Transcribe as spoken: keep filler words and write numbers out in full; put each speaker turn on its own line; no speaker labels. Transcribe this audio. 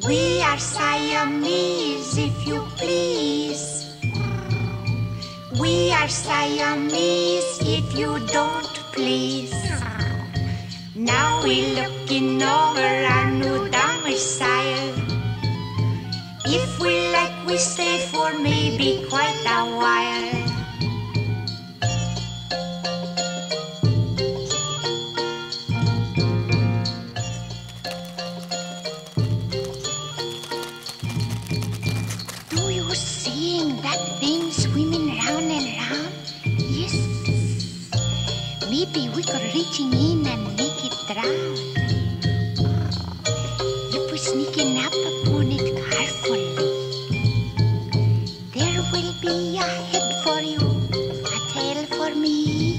We are Siamese, if you please. We are Siamese, if you don't please. Now we're looking over our new domicile. If we like, we stay for maybe quite a while. Do you seeing that thing swimming round and round? Yes. Maybe we could reaching in and make it drown. If we sneaking up upon it carefully, there will be a head for you, a tail for me.